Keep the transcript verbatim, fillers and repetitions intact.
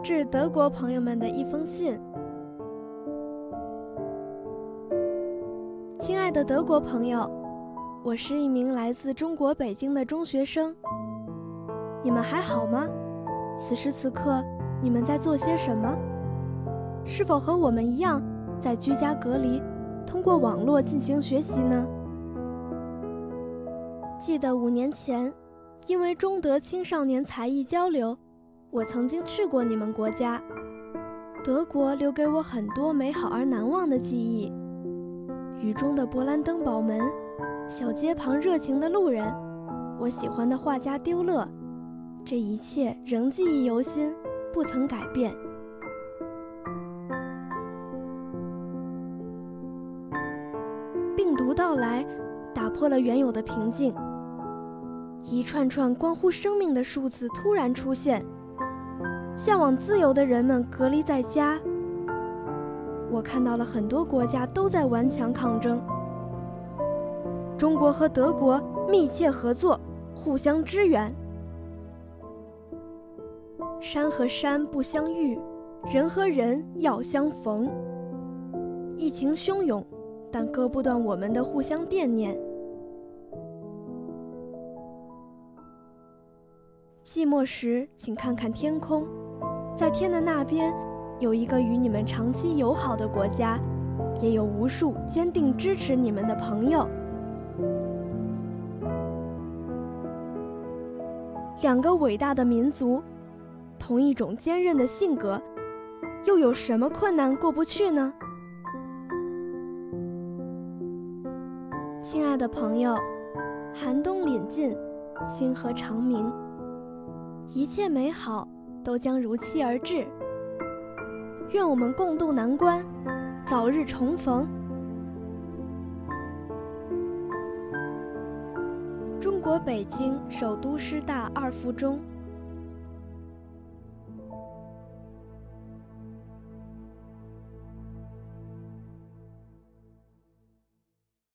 致德国朋友们的一封信。亲爱的德国朋友，我是一名来自中国北京的中学生。你们还好吗？此时此刻，你们在做些什么？是否和我们一样，在居家隔离，通过网络进行学习呢？记得五年前，因为中德青少年才艺交流，我曾经去过你们国家。德国留给我很多美好而难忘的记忆。雨中的勃兰登堡门，小街旁热情的路人，我喜欢的画家丢勒，这一切仍记忆犹新，不曾改变。病毒到来，打破了原有的平静。一串串关乎生命的数字突然出现，向往自由的人们隔离在家。我看到了很多国家都在顽强抗争。中国和德国密切合作，互相支援。山和山不相遇，人和人要相逢。疫情汹涌，但割不断我们的互相惦念。寂寞时，请看看天空，在天的那边，有一个与你们长期友好的国家，也有无数坚定支持你们的朋友。两个伟大的民族，同一种坚韧的性格，又有什么困难过不去呢？亲爱的朋友，寒冬临近，星河长明，一切美好都将如期而至。愿我们共度难关，早日重逢。中国北京首都师大二附中。